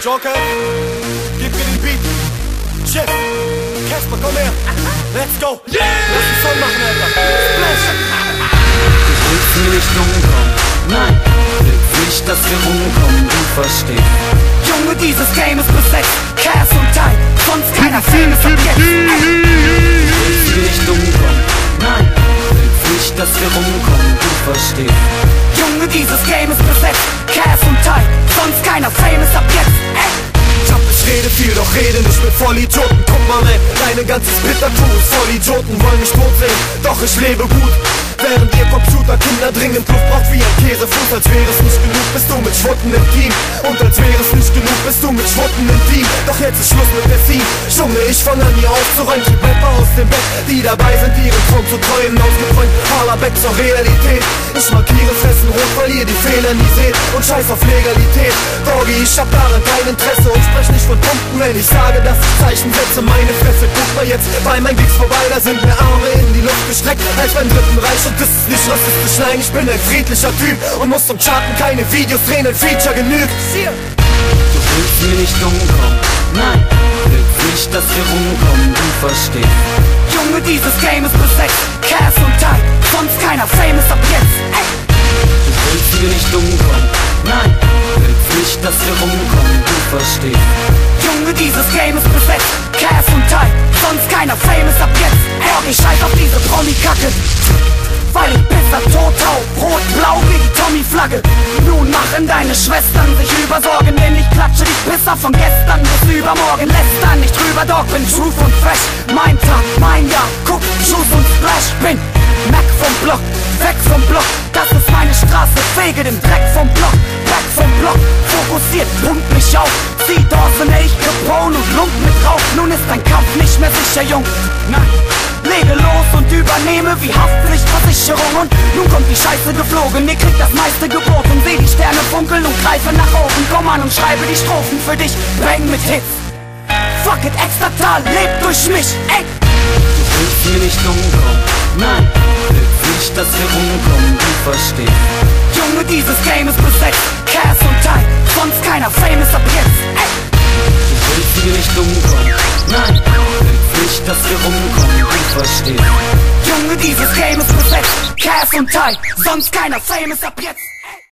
Joker, gib mir den Beat. Chef, Casper, komm her. Let's go. Yeah! Lass den Song machen, Alter. Splash. Du willst mir nicht umkommen, nein. Willst nicht, dass wir rumkommen, du verstehst. Junge, dieses Game ist besetzt. Cass und Ty, sonst keiner Film ist ab jetzt. Du willst mir nicht umkommen, nein. Willst nicht, dass wir rumkommen, du verstehst. Junge, dieses Game ist besetzt. Cass und Ty, sonst keiner Fame ist ab jetzt. Ich rede viel, doch rede nicht mit Vollidioten. Guck mal, ey, deine ganze Splitter-Crew ist Vollidioten. Wollen mich tot sehen, doch ich lebe gut. Während ihr Computerkinder dringend Luft braucht wie ein Käsefuß. Als wäre es nicht genug, bist du mit Schwutten im Team. Und als wäre es nicht genug, bist du mit Schwutten im Team. Doch jetzt ist Schluss mit der Scene. Junge, ich fang an, hier aufzuräumen. Trieb Rapper aus dem Bett, die dabei sind, ihren Traum zu träumen. Ausgeträumt, Parlerback zur Realität. Ich markiere Fressen rot, weil ihr die Fehler nie seht. Und scheiß auf Legalität. Doggy, ich hab daran kein Interesse und sprech nicht von Punkten, wenn ich sage, dass ich Zeichen setze. Meine Fresse, guck mal jetzt, bei mein Gigs vorbei, da sind mir Arme in die Luft gestreckt, als beim Dritten Reich. Und das ist nicht rassistisch, nein, ich bin ein friedlicher Typ und muss zum Charten keine Videos drehen, ein Feature genügt. Du willst mir nicht umkommen, nein. Willst nicht, dass wir rumkommen, du verstehst. Junge, dieses Game ist besetzt. Cass und Ty, sonst keiner Fame ist ab jetzt. Du willst mir nicht umkommen, nein. Willst nicht, dass wir rumkommen, du verstehst. Junge, dieses Game ist besetzt. Cass und Ty, sonst keiner Fame ist ab jetzt. Ich scheiß auf diese Promi-Kacke, weil ich besser tot hau. Rot-blau wie die Tommy-Flagge. Nun machen deine Schwestern sich übersorgen, denn ich klatsche die Pisser von gestern bis übermorgen. Lästern nicht drüber, Dog, bin Truth und Fresh. Mein Tag, mein Jahr, guck, Juice und Splash. Bin Mac vom Block, weg vom Block. Das ist meine Straße, fege den Dreck vom Block. Back vom Block, fokussiert, pumpt mich auf. Zieh Dawson, ich Capone und Lump mit drauf. Nun ist dein Kampf nicht mehr sicher, Jung. Nein. Lege los und übernehme wie Haftpflichtversicherung. Und nun kommt die Scheiße geflogen, ihr kriegt das meiste geboten. Seh die Sterne funkeln und greife nach oben. Komm an und schreibe die Strophen für dich, bang mit Hits. Fuck it, Extratal, lebt durch mich, ey. Du willst mir nicht umkommen, nein. Willst nicht, dass wir rumkommen, du verstehst. Junge, dieses Game ist besetzt. Cass und Ty, sonst keiner Fame ist ab jetzt, ey. Du willst mir nicht umkommen, nein. Willst nicht, dass wir rumkommen, du verstehst. Junge, dieses Game ist besetzt. Cass und Ty, sonst keiner Fame ist ab jetzt.